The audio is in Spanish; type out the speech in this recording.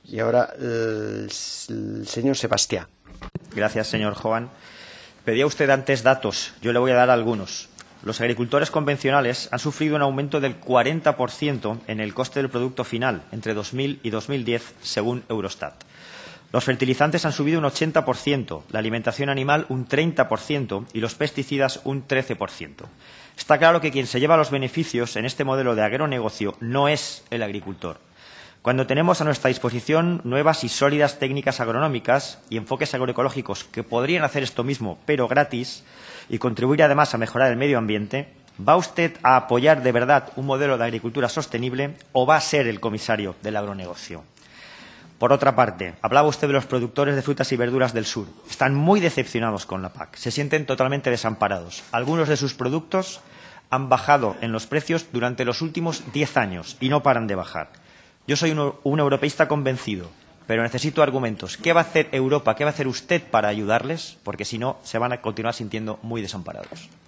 Y ahora el señor Sebastián. Gracias, señor Hogan. Pedía usted antes datos. Yo le voy a dar algunos. Los agricultores convencionales han sufrido un aumento del 40% en el coste del producto final entre 2000 y 2010, según Eurostat. Los fertilizantes han subido un 80%, la alimentación animal un 30% y los pesticidas un 13%. Está claro que quien se lleva los beneficios en este modelo de agronegocio no es el agricultor. Cuando tenemos a nuestra disposición nuevas y sólidas técnicas agronómicas y enfoques agroecológicos que podrían hacer esto mismo, pero gratis, y contribuir además a mejorar el medio ambiente, ¿va usted a apoyar de verdad un modelo de agricultura sostenible o va a ser el comisario del agronegocio? Por otra parte, hablaba usted de los productores de frutas y verduras del sur. Están muy decepcionados con la PAC, se sienten totalmente desamparados. Algunos de sus productos han bajado en los precios durante los últimos 10 años y no paran de bajar. Yo soy un europeísta convencido, pero necesito argumentos. ¿Qué va a hacer Europa? ¿Qué va a hacer usted para ayudarles? Porque si no, se van a continuar sintiendo muy desamparados.